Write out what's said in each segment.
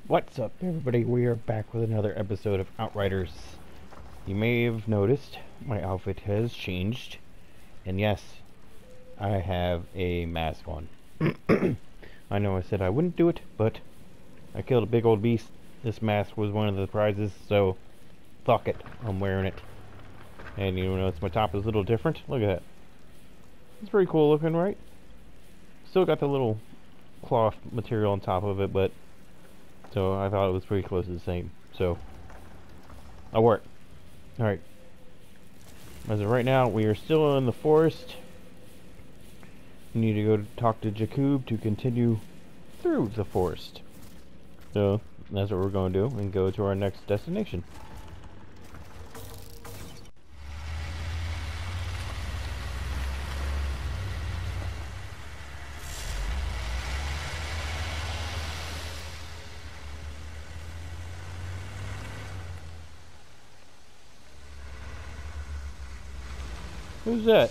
What's up, everybody? We are back with another episode of Outriders. You may have noticed my outfit has changed, and yes, I have a mask on. I know I said I wouldn't do it, but I killed a big old beast. This mask was one of the prizes, so fuck it, I'm wearing it. And you notice my top is a little different. Look at that. It's pretty cool looking, right? Still got the little cloth material on top of it, but so I thought it was pretty close to the same. So I'll work. Alright. As of right now, we are still in the forest. We need to go talk to Jakub to continue through the forest. So that's what we're going to do and go to our next destination. Who's that?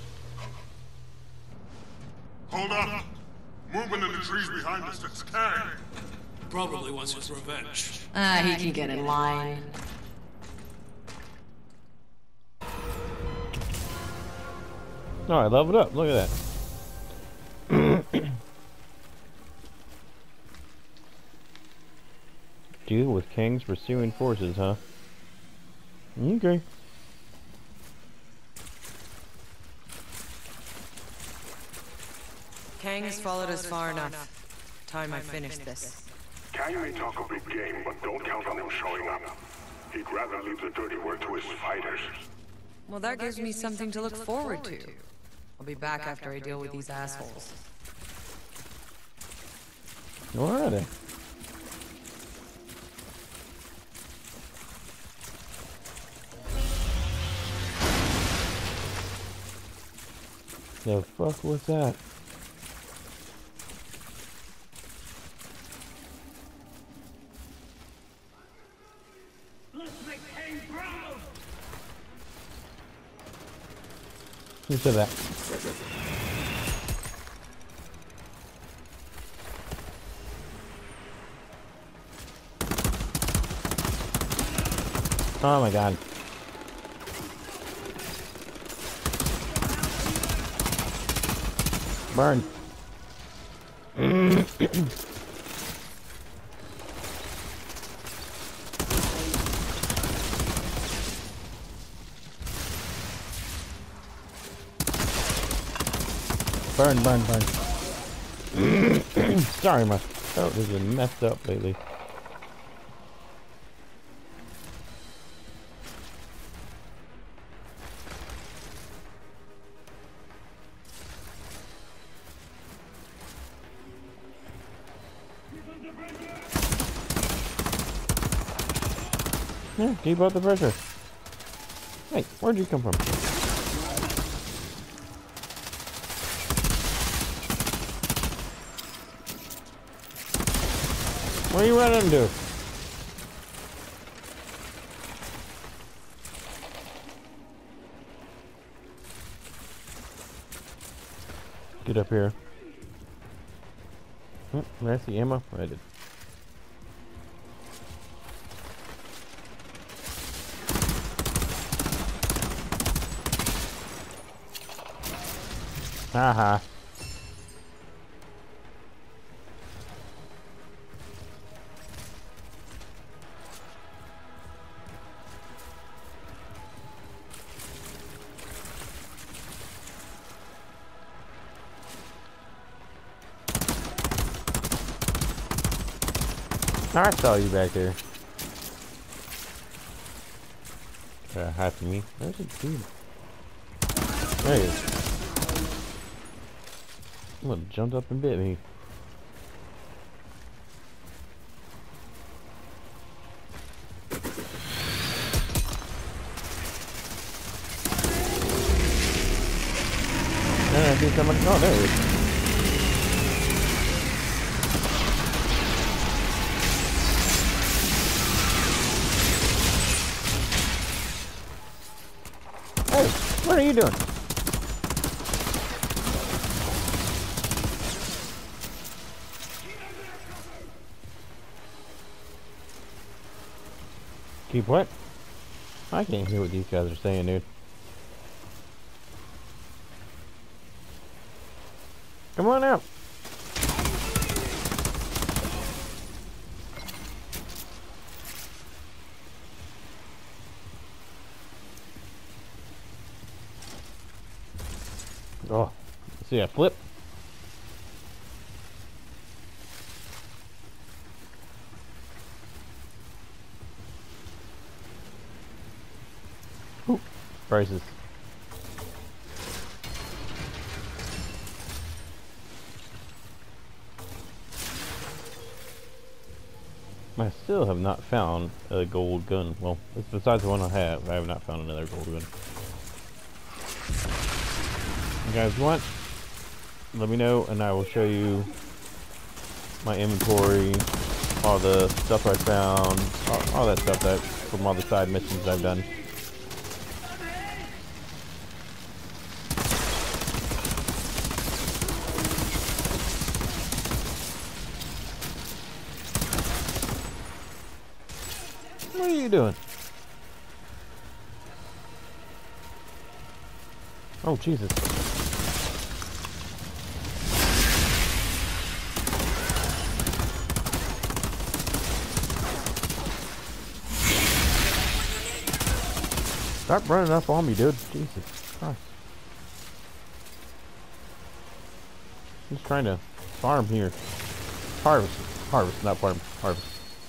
Hold up! Movement in the trees behind us, that's Kang! Probably wants his revenge. He can get in line. Oh, I leveled up. Look at that. Deal with Kang's pursuing forces, huh? Okay. Kang has followed us far enough. Time I finish this. Kang may talk a big game, but don't count on him showing up. He'd rather leave the dirty work to his fighters. Well, that gives me something to look forward to. I'll be back after I deal with these assholes. Where are they? The fuck was that? Who said that? Oh my god. Burn. Burn, burn, burn. Sorry, my throat has been messed up lately. Yeah, keep up the pressure. Hey, where'd you come from? Where are you running to? Get up here. Oh, that's the ammo. I did. Haha. I saw you back there. Hi to me. Where's the dude? There he is. Someone jumped up and bit me. I see somebody. Oh, there he is. Hey, what are you doing? Keep what? I can't hear what these guys are saying, dude. Come on out. Oh, see that flip? Ooh, prices. I still have not found a gold gun. Well, besides the one I have not found another gold gun. You guys want? Let me know and I will show you my inventory, all the stuff I found, all that stuff that from all the side missions I've done. What are you doing? Oh, Jesus. Stop running up on me, dude. Jesus Christ. He's trying to farm here. Harvest. Harvest, not farm. Harvest.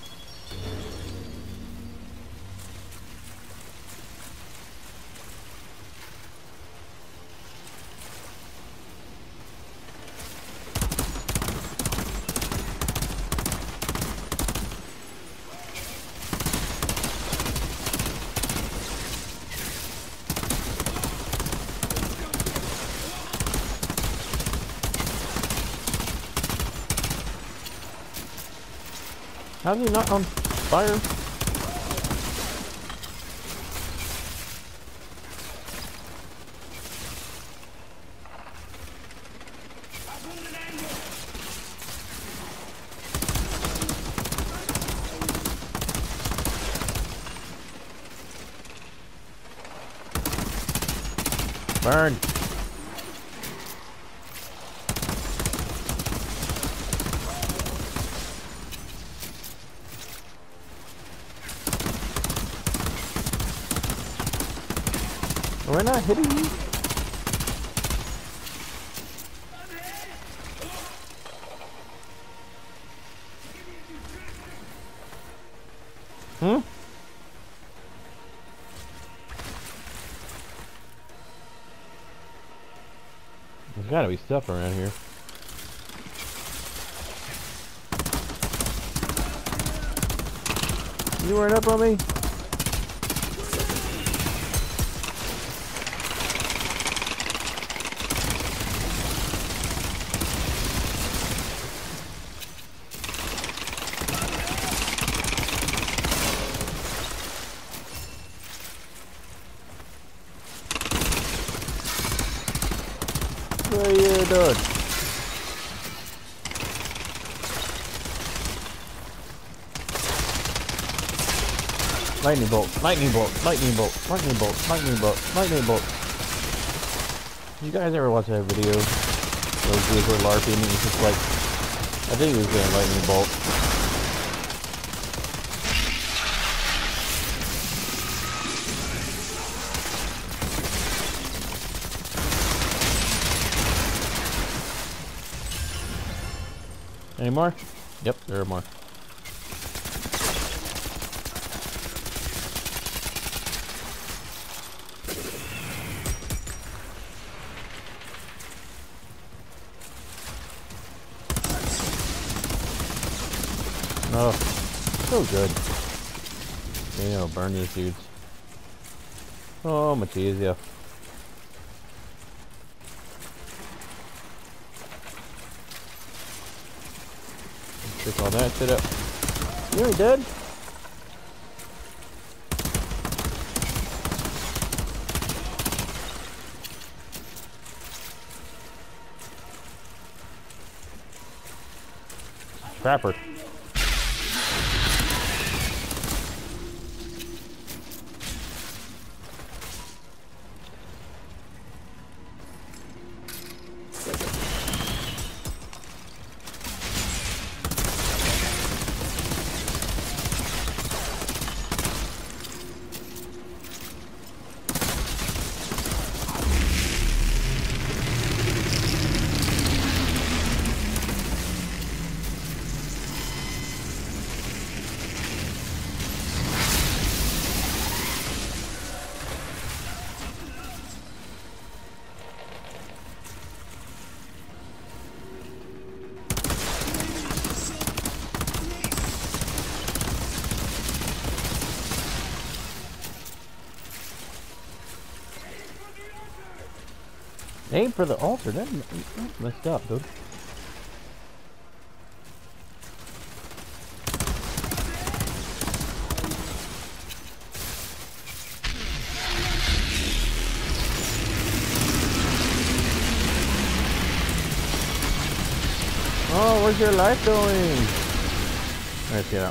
How's he not on fire? Burn. We're not hitting you. Hmm? There's gotta be stuff around here. You weren't up on me? What are you doing? Lightning bolt, lightning bolt, lightning bolt, lightning bolt, lightning bolt, lightning bolt. You guys ever watch that video? Those dudes were LARPing and it's just like, I think he was doing lightning bolt. Any more? Yep, there are more. Oh, so good. You know, burn these dudes. Oh, much easier. Pick all that shit up. You ain't dead? Trapper. Aim for the altar. That's messed up, dude. Oh, where's your life going? Let's get out.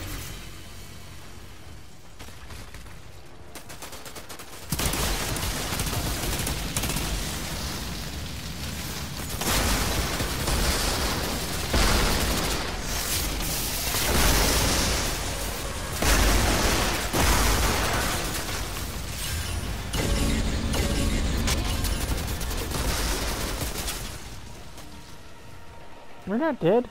We're not dead.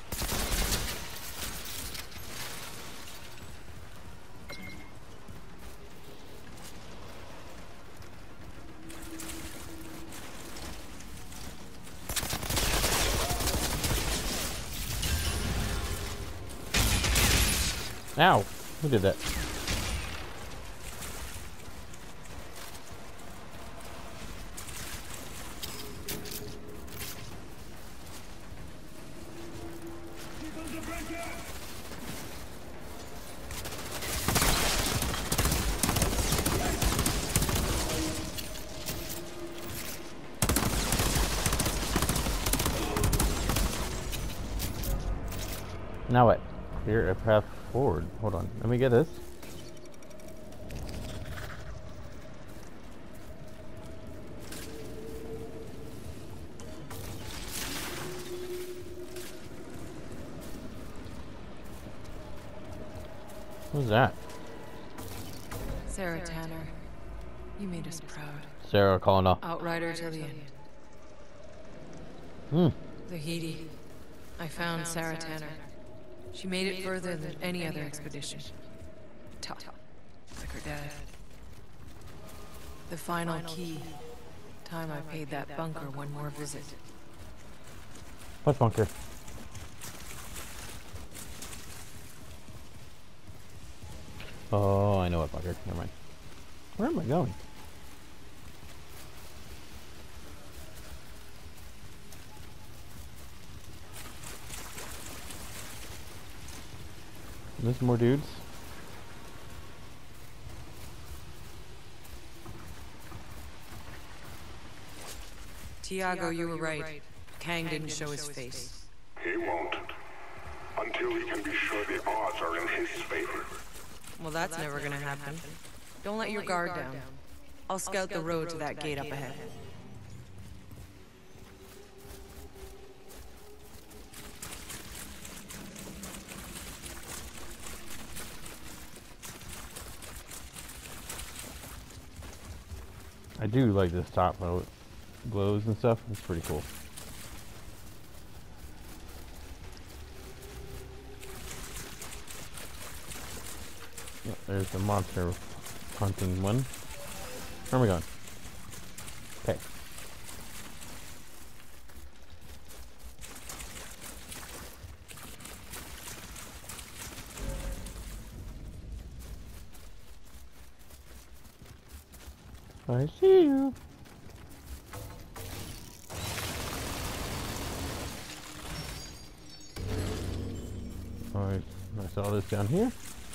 Ow! Who did that? Now what? Here, a path forward. Hold on. Let me get this. Who's that? Sarah Tanner, you made us proud. Sarah calling off. Outrider till the end. Zahedi. I found Sarah Tanner. She made it further than any other expedition. Tough. Like her dad. The final key. Time I paid that bunker one more visit. What bunker? Oh, I know what bunker. Never mind. Where am I going? There's more dudes. Tiago, you were right. Kang didn't show his face. He won't. Until he can be sure the odds are in his favor. Well, that's never gonna happen. Don't let your guard down. I'll scout the road to that gate up ahead. I do like this top how it glows and stuff. It's pretty cool. Yep, there's the monster hunting one. Where am I going? Okay. I see you. Alright, I saw this down here.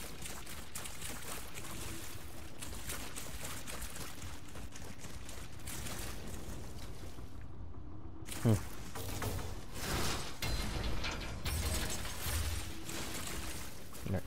There.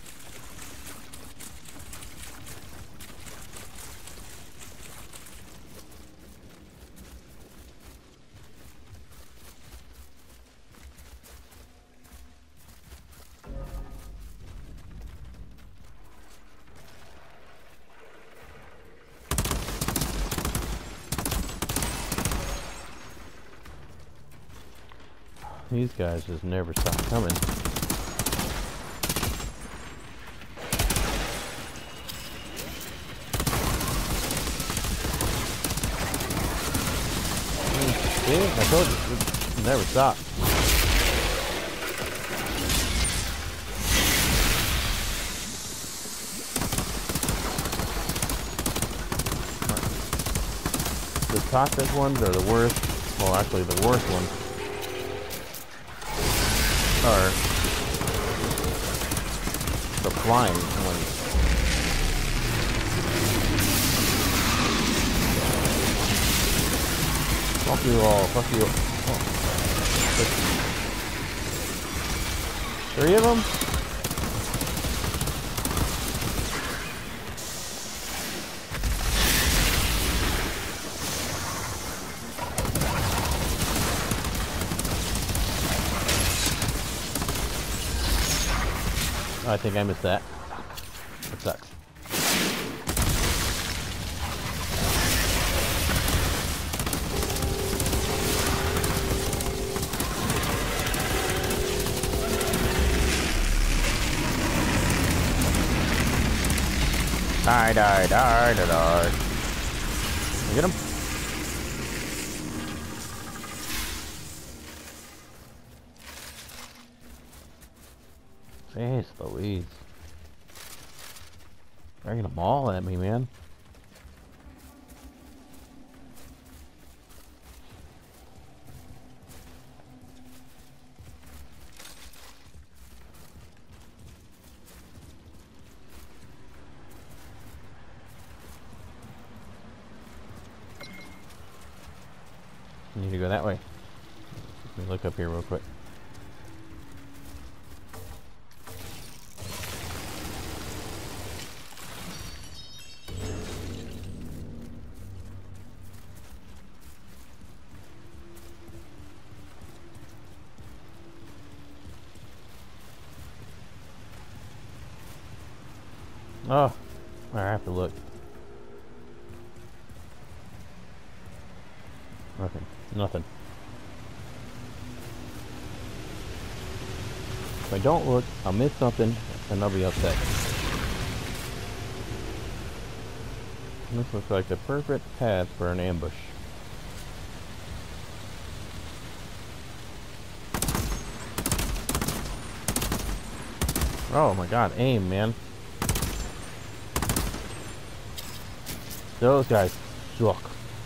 These guys just never stop coming. See, I told you, it never stops. This toxic ones are the worst. Well, actually, the worst ones are the flying ones. Fuck you all. Fuck you. Oh. 3 of them? I think I missed that. That sucks. Die. Get him. Jeez Louise. Dragging them all at me, man. I need to go that way. Let me look up here real quick. Oh, I have to look. Nothing. If I don't look, I'll miss something, and I'll be upset. This looks like the perfect path for an ambush. Oh my god, aim, man. Those guys suck.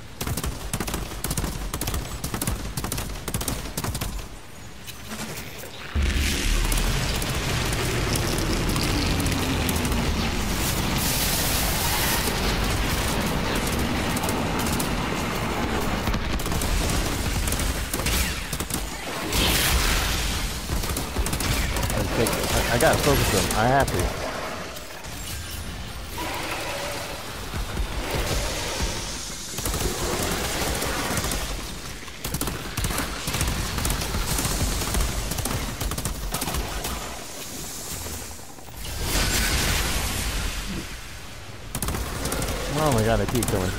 I gotta focus them. I have to. Oh my god, I keep going.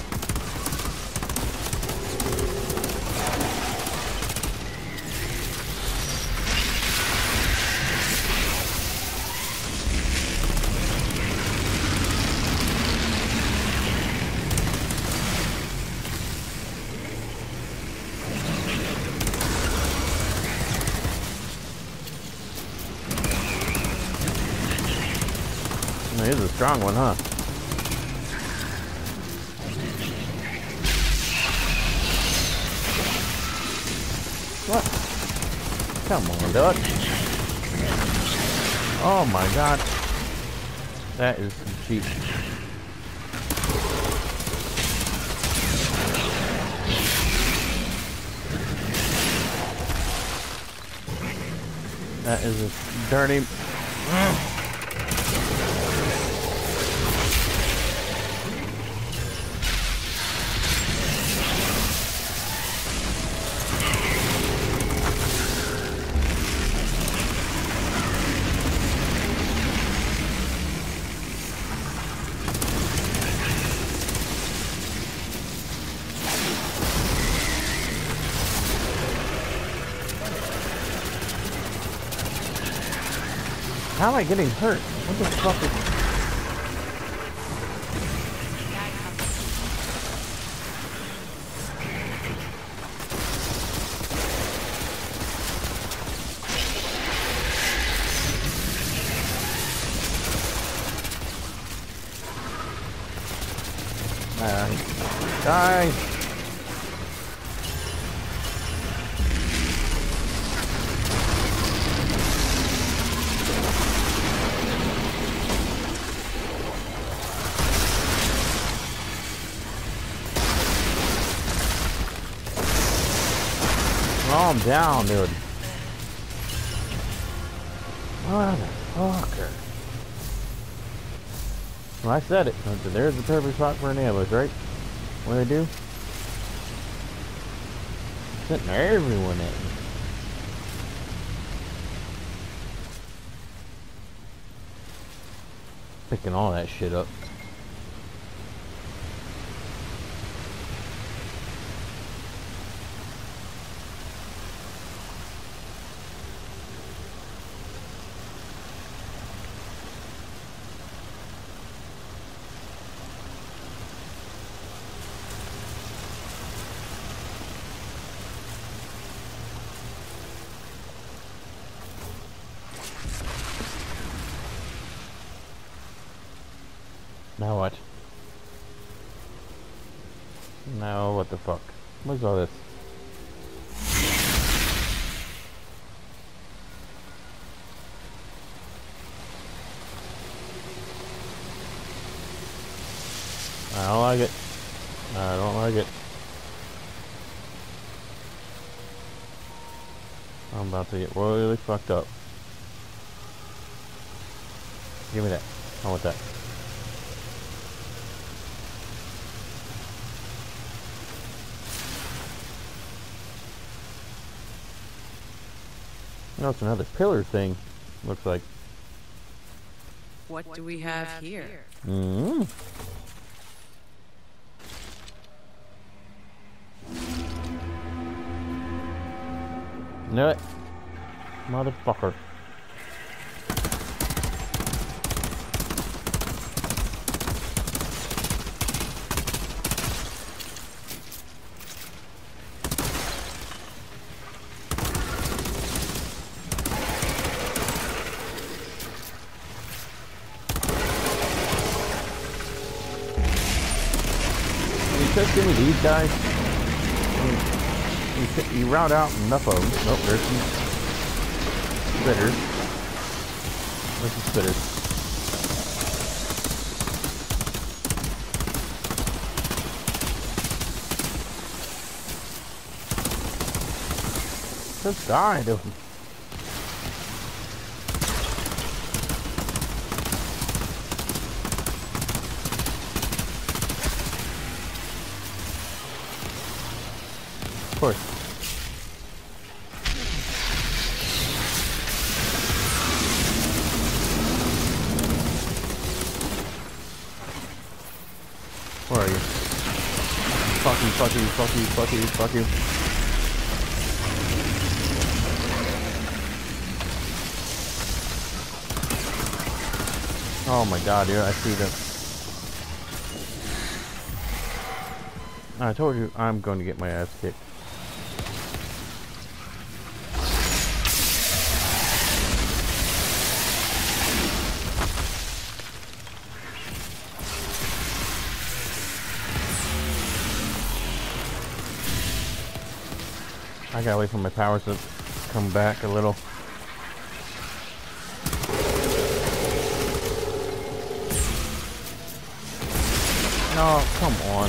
He's a strong one, huh? What? Come on, dude. Oh my god. That is some cheap. That is a dirty... How am I getting hurt? What the fuck is... Die! calm down, dude. Motherfucker. Well, I said it. There's the perfect spot for an ambush, right? What do I do? Sitting everyone at me. Picking all that shit up. Now what? Now what the fuck? What's all this? I don't like it. I don't like it. I'm about to get really fucked up. Give me that. I want that. Oh, it's another pillar thing, looks like. What do we have here? Mm-hmm. Nut. Motherfucker. Just give me these guys. You round out enough of them. Nope, there's some spitters. Where's the spitters? Just die to them. Of course. Where are you? Fuck you, fuck you, fuck you, fuck you, fuck you. Oh my god, dude, I see them. I told you I'm going to get my ass kicked. I gotta wait for my powers to come back a little. No, come on.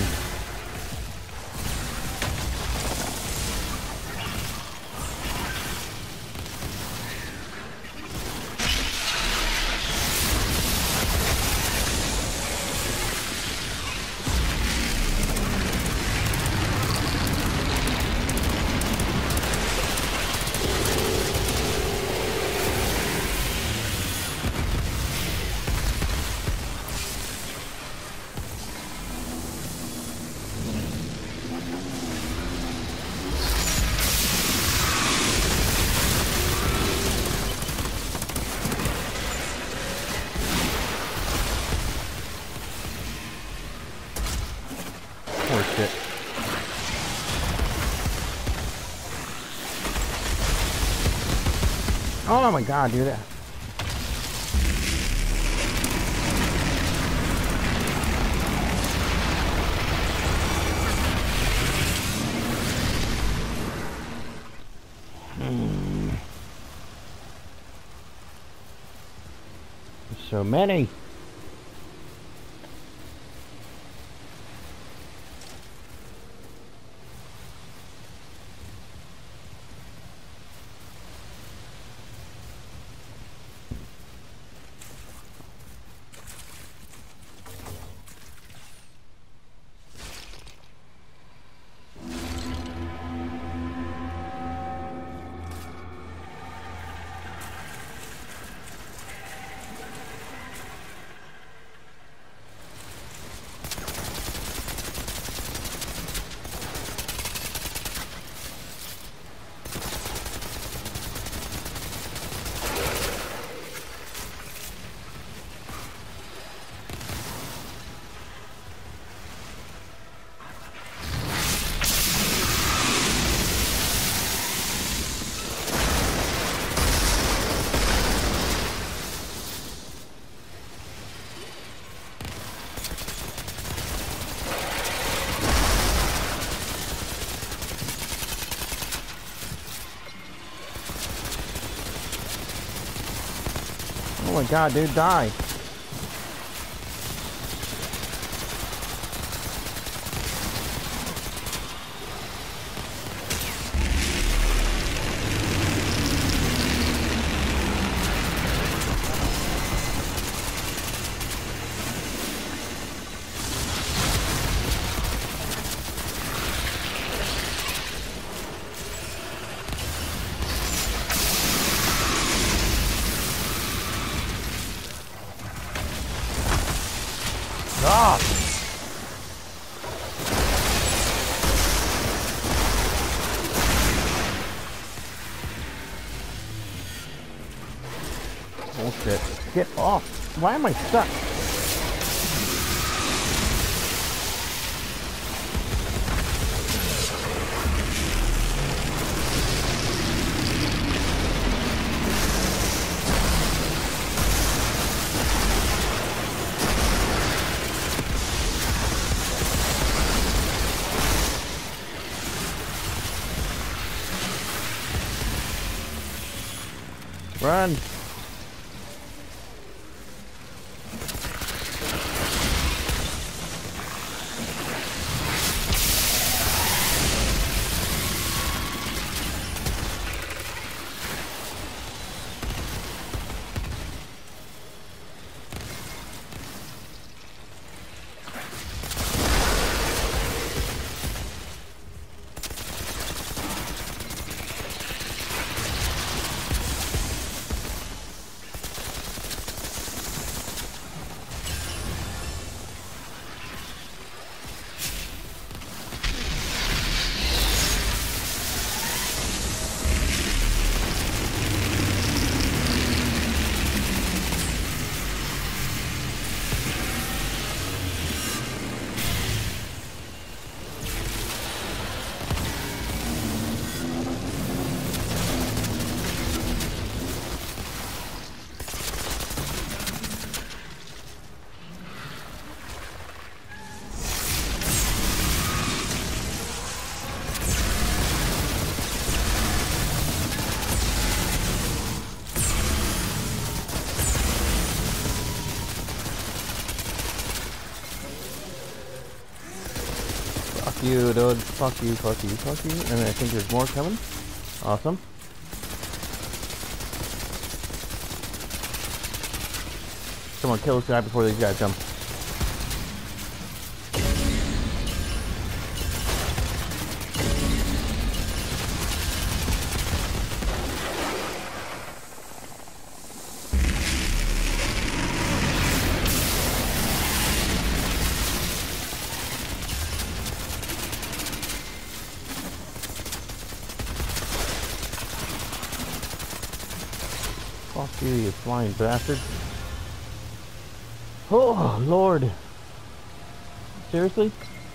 Shit. Oh my god, dude. So many. my god, dude, die. Ah! Bullshit. Get off! Why am I stuck? Run! Fuck you, dude. Fuck you, fuck you, fuck you. And I think there's more coming. Awesome. Someone kill this guy before these guys come. Fuck you, you flying bastard. Oh, Lord. Seriously?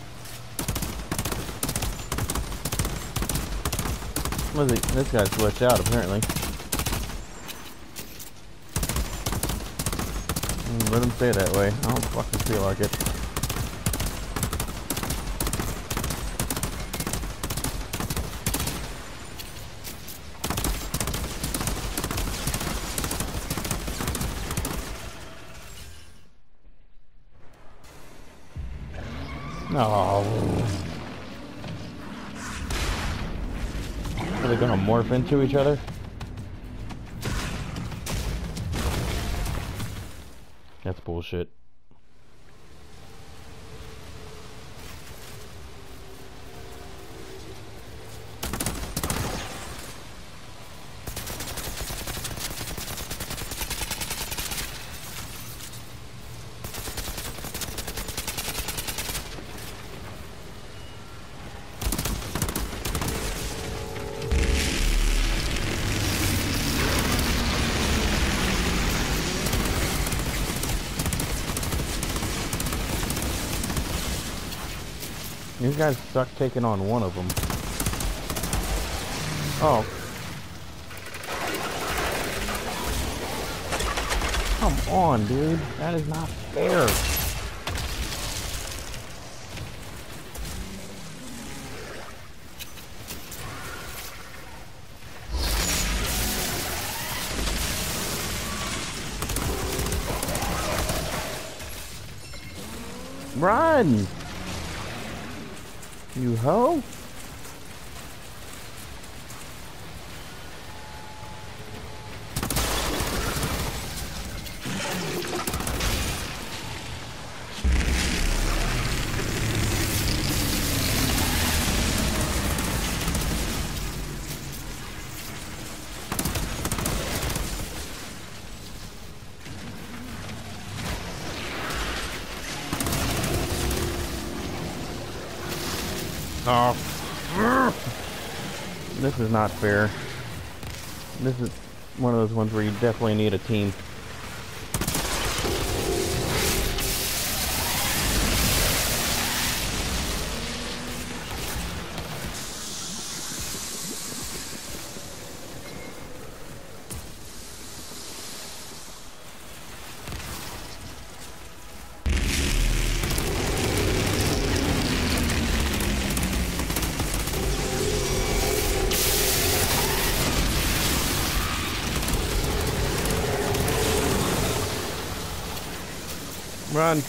What is he? This guy's glitched out, apparently. Let him stay that way. I don't fucking feel like it. No. Are they gonna morph into each other? That's bullshit. These guys suck taking on one of them. Oh. Come on, dude. That is not fair. Run! You hoe? Oh. This is not fair. This is one of those ones where you definitely need a team. Run.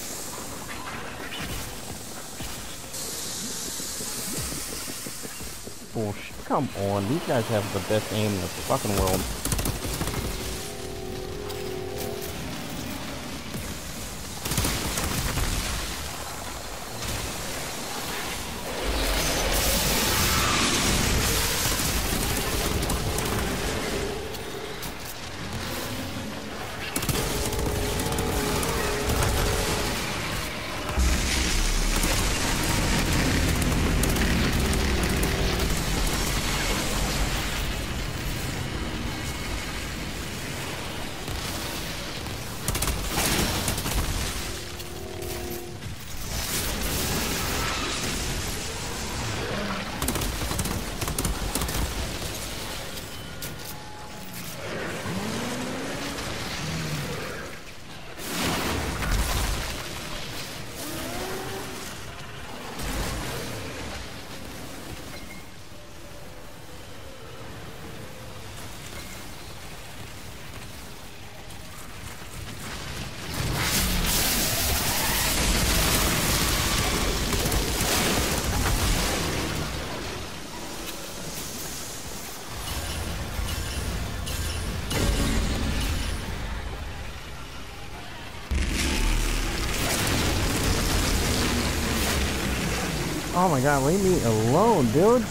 Bullshit. Come on. These guys have the best aim in the fucking world. Oh my god, leave me alone, dude.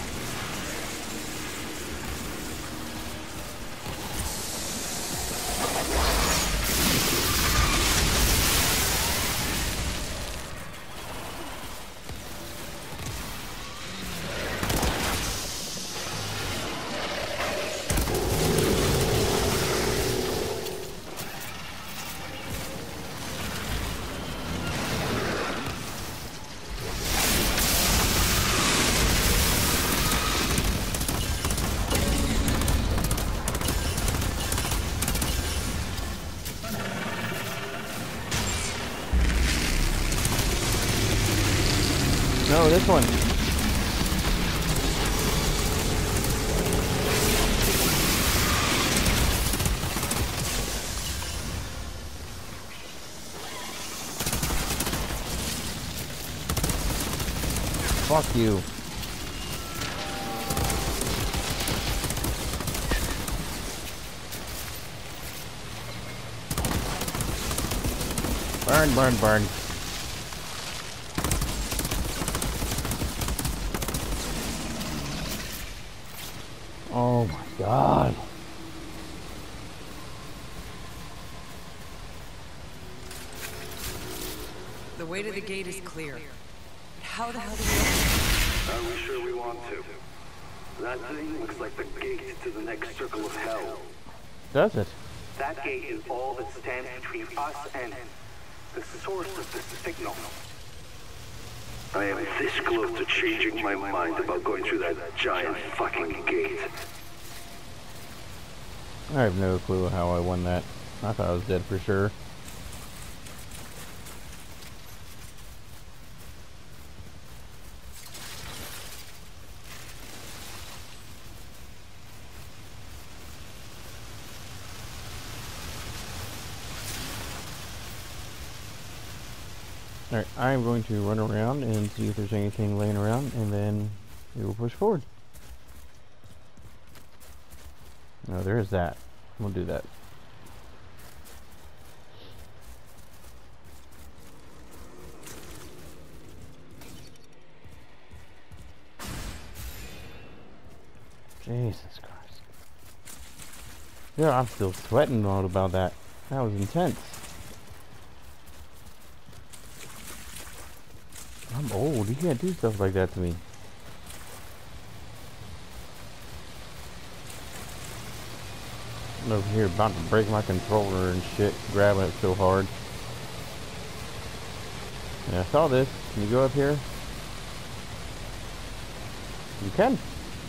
No, this one. Fuck you. Burn, burn, burn. Oh my god. The way to the gate is clear. How the hell do we... Are we sure we want to? That thing looks like the gate to the next circle of hell. Does it? That gate is all that stands between us and the source of this signal. I am this close to changing my mind about going through that giant fucking gate. I have no clue how I won that. I thought I was dead for sure. Alright, I'm going to run around and see if there's anything laying around, and then we will push forward. No, there is that. We'll do that. Jesus Christ. Yeah, I'm still sweating all about that. That was intense. I'm old. You can't do stuff like that to me. I'm over here about to break my controller and shit, grabbing it so hard. And I saw this. Can you go up here? You can.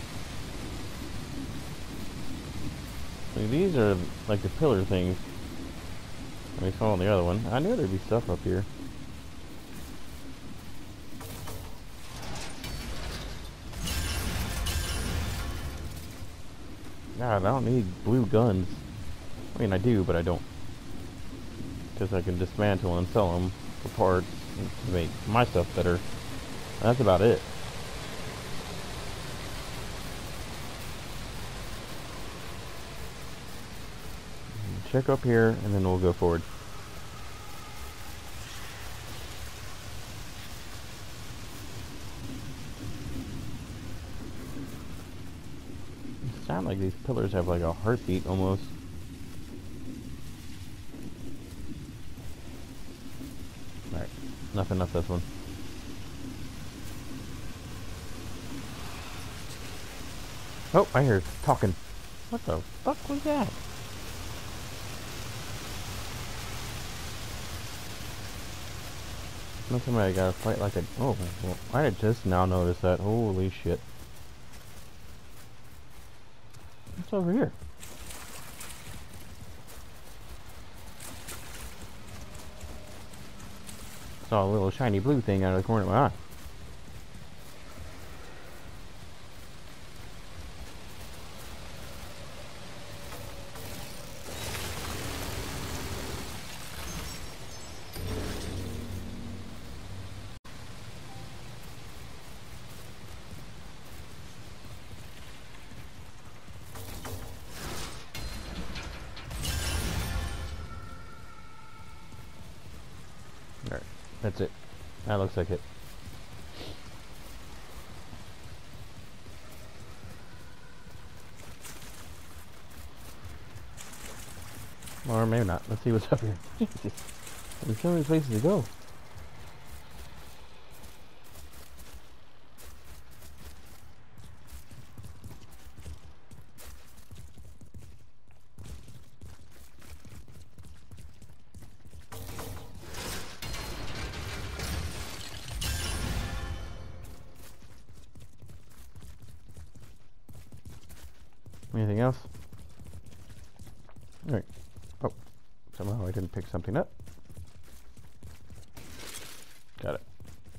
These are like the pillar things. We saw on the other one. I knew there'd be stuff up here. God, I don't need blue guns. I mean, I do, but I don't. Because I can dismantle and sell them for parts to make my stuff better. That's about it. Check up here, and then we'll go forward. It sounds like these pillars have like a heartbeat almost. Alright, nothing up this one. Oh, I hear talking. What the fuck was that? Not somebody gotta fight like a... Oh, well, I had just now noticed that. Holy shit. What's over here? Saw a little shiny blue thing out of the corner of my eye. Alright, that's it. That looks like it. Or maybe not. Let's see what's up here. Jesus. There's so many places to go. Anything else? Alright. Oh. Somehow I didn't pick something up. Got it.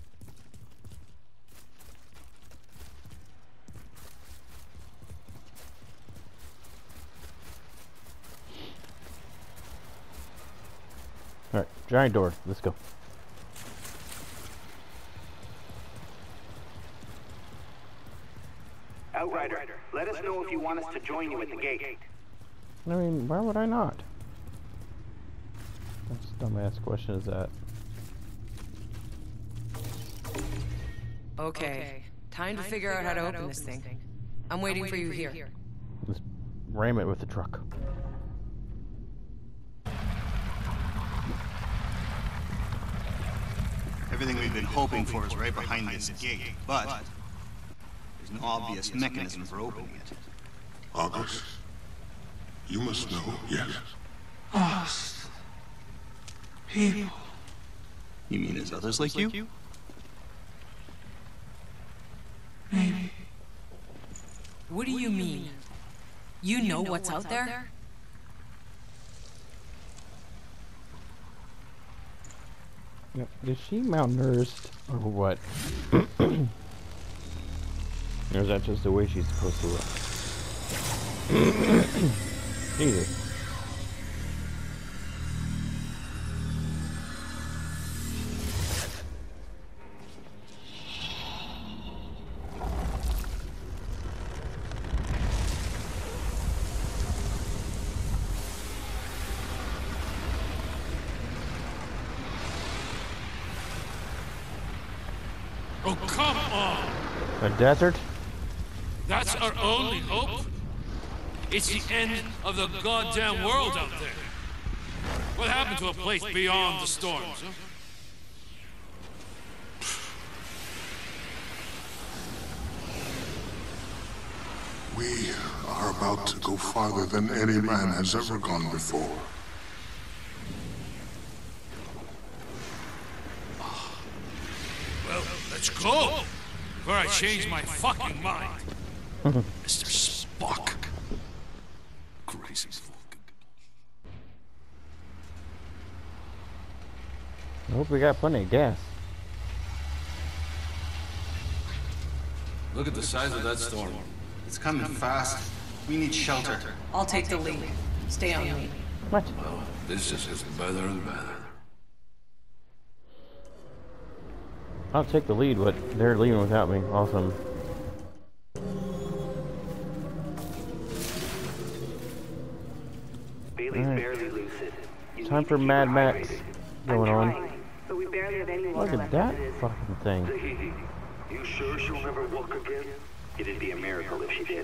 Alright. Giant door. Let's go. Outrider, let us know if you want us to join you at the gate. I mean, why would I not? That's a dumbass question is that. Okay, time to figure out how to open this thing. I'm waiting for you here. Let's ram it with the truck. Everything we've been hoping for is right behind this gate, but there's no obvious mechanism for opening it. August, you must know, yes. Lost. People. You mean there's others like you? Maybe. What do you mean? You know what's out there? Now, is she malnourished or what? Or is that just the way she's supposed to look? Jesus. Oh, come on! A desert? That's our only hope? It's the end of the goddamn world out there. What happened to a place beyond the storms, huh? We are about to go farther than any man has ever gone before. Well, let's go! Before I change my fucking mind. Mr. Spock. Crazy fucking. I hope we got plenty of gas. Look at the size of that storm. It's coming fast. We need shelter. I'll take the lead. Stay on me. What? Well, this just gets better and better. I'll take the lead, but they're leaving without me. Awesome. Bailey's Alright. barely lucid. You Time need for to keep Mad her Max hydrated. going on. Trying, but we barely have any Look water at left that as it is. fucking thing. You sure she'll never walk again? It'd be a miracle if she did.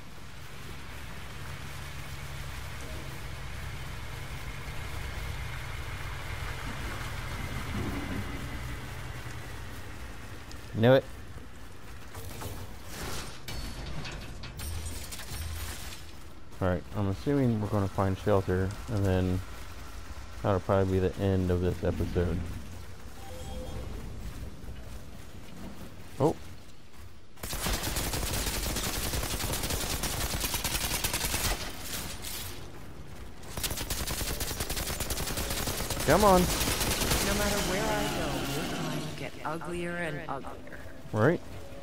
Knew it. Alright, I'm assuming we're going to find shelter, and then that'll probably be the end of this episode. Oh. Come on. No matter where I go, your kind get uglier and uglier. Right.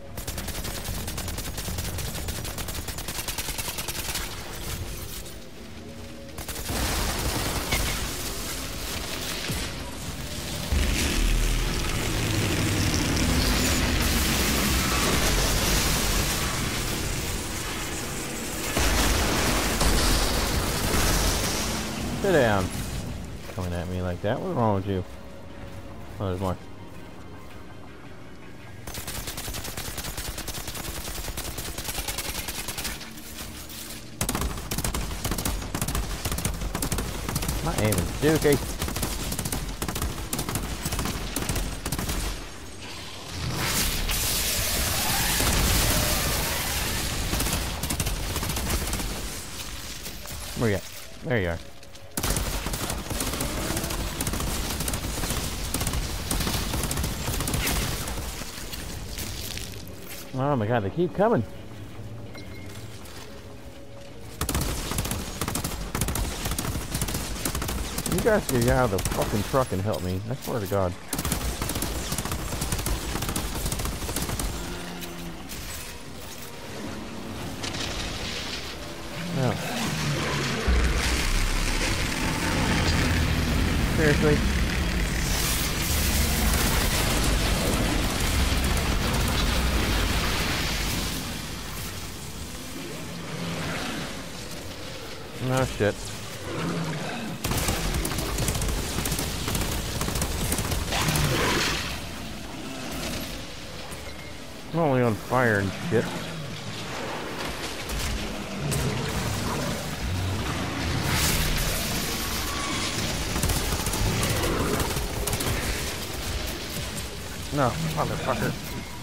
Sit down. Coming at me like that. What's wrong with you? Oh, there's more. My aim is dookie. Where you at? There you are. Oh my god, they keep coming. You guys get out of the fucking truck and help me. I swear to God. No. Seriously? Oh shit. I'm only on fire and shit. No, motherfucker.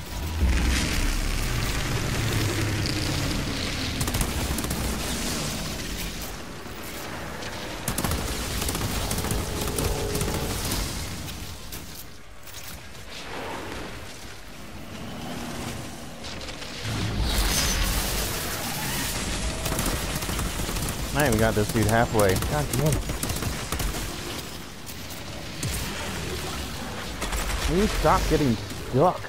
I even got this dude halfway. God damn it. Will you stop getting stuck?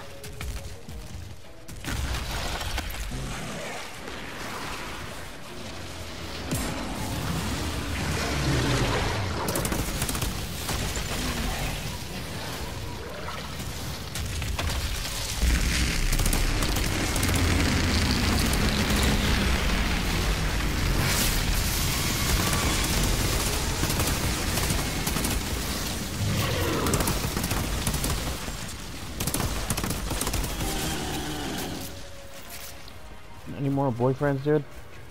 Any more boyfriends, dude?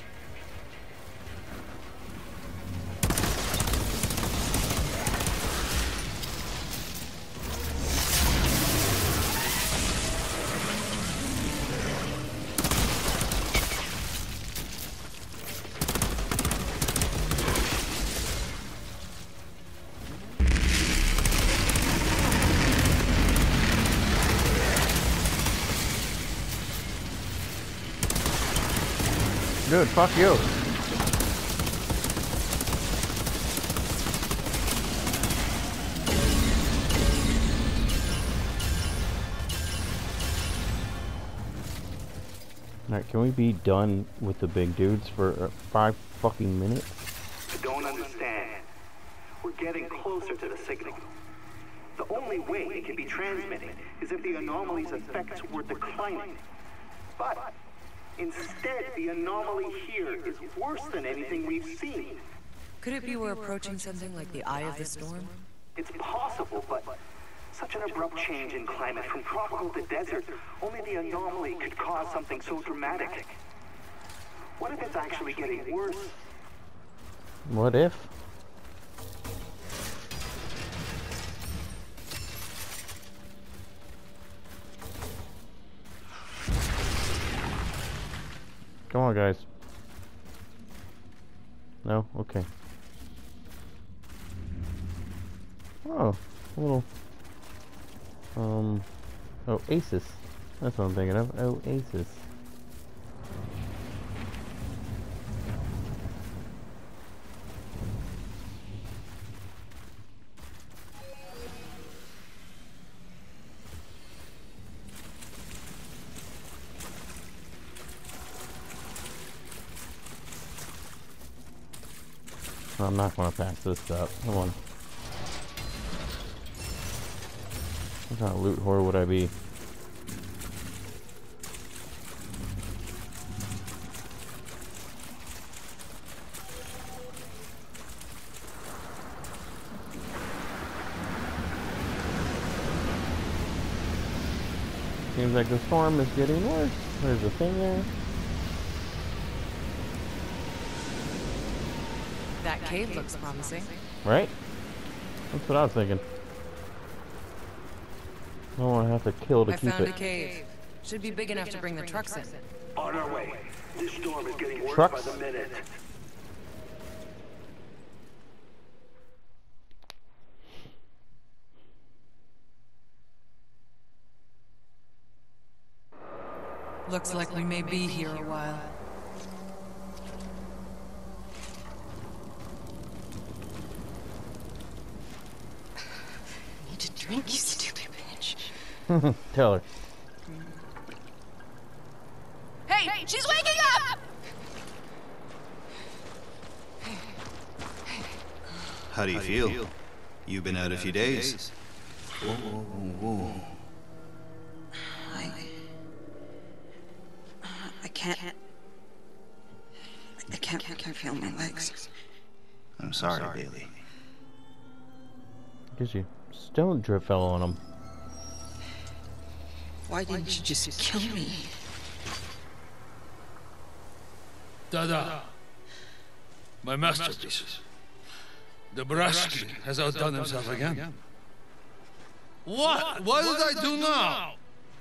Dude, fuck you. Alright, can we be done with the big dudes for 5 fucking minutes? I don't understand. We're getting closer to the signal. The only way it can be transmitted is if the anomaly's effects were declining. But instead, the anomaly here is worse than anything we've seen. Could it be we're approaching something like the Eye of the Storm? It's possible, but such an abrupt change in climate from tropical to desert, only the anomaly could cause something so dramatic. What if it's actually getting worse? What if? Come on, guys. No? Okay. Oh, a little... Oasis. That's what I'm thinking of. Oasis. I'm not gonna pass this up. Come on. What kind of loot whore would I be? Seems like the storm is getting worse. There's a thing there. That cave looks promising. Right? That's what I was thinking. I don't want to have to kill to keep it. I found a cave. Should be big enough to bring the trucks in. On our way. This storm is getting worse Trucks? by the minute. Looks like we may be here a while. Need to drink, you stupid bitch. Tell her. Hey, she's waking up! How do you feel? You've been out a few days. Whoa, whoa, whoa. I can't feel my legs. I'm sorry, Bailey. Because you stone drip fell on him. Why didn't you just kill me? Dada. My masterpiece. The Brashki has outdone himself again. What? What did I do now?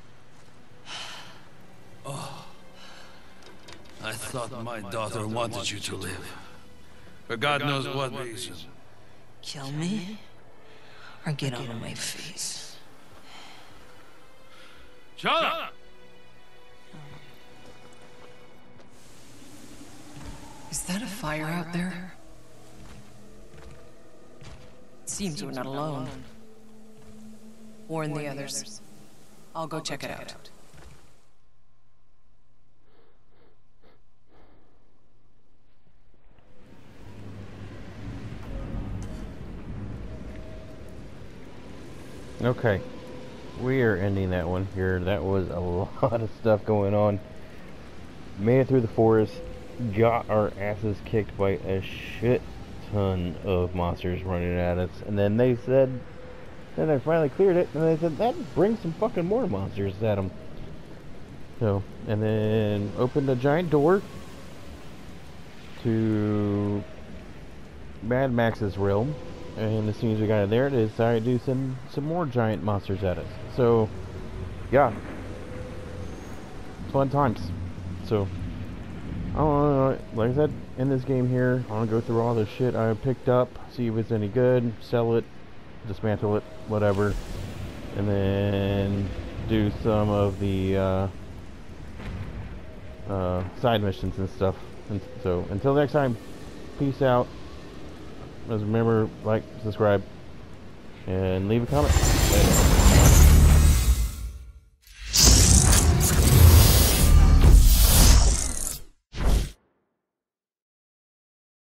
Oh. I thought my daughter wanted you to live. For God knows what reason. Kill me? Or get out of my face? Shut up! Is that a fire out there? It seems we're not alone. Warn the others. I'll go check it out. Okay, we are ending that one here. That was a lot of stuff going on. Made it through the forest, got our asses kicked by a shit ton of monsters running at us, and then they said, then I finally cleared it, and they said, that brings some fucking more monsters at them. So, and then opened a giant door to Mad Max's realm, and as soon as we got in there, they decided to do some more giant monsters at us. So, yeah, fun times. So, like I said, in this game here, I want to go through all the shit I picked up, see if it's any good, sell it, dismantle it, whatever, and then do some of the side missions and stuff. And so, until next time, peace out. Just remember, like, subscribe, and leave a comment. Later.